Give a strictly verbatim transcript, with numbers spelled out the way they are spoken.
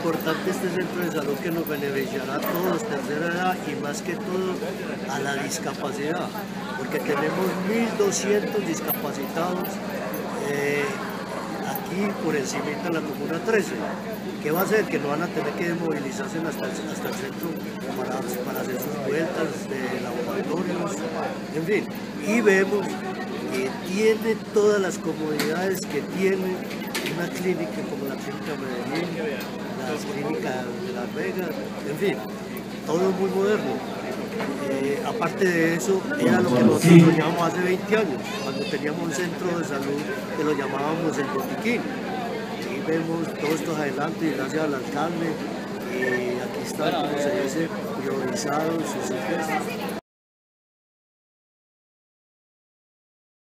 importante este centro de salud que nos beneficiará a todos, tercera edad y más que todo a la discapacidad, porque tenemos mil doscientos discapacitados eh, aquí por encima de la Comuna trece. ¿Qué va a hacer? Que no van a tener que movilizarse hasta el, hasta el centro para, para hacer sus vueltas de laboratorios, en fin. Y vemos que tiene todas las comodidades que tiene una clínica como la clínica Medellín, las clínicas de Las Vegas, en fin, todo muy moderno. Eh, aparte de eso, era lo que nosotros soñábamos hace veinte años, cuando teníamos un centro de salud que lo llamábamos el Botiquín. Aquí vemos todos estos adelantos y gracias al alcalde, y aquí está, como se dice, priorizado sus esfuerzos.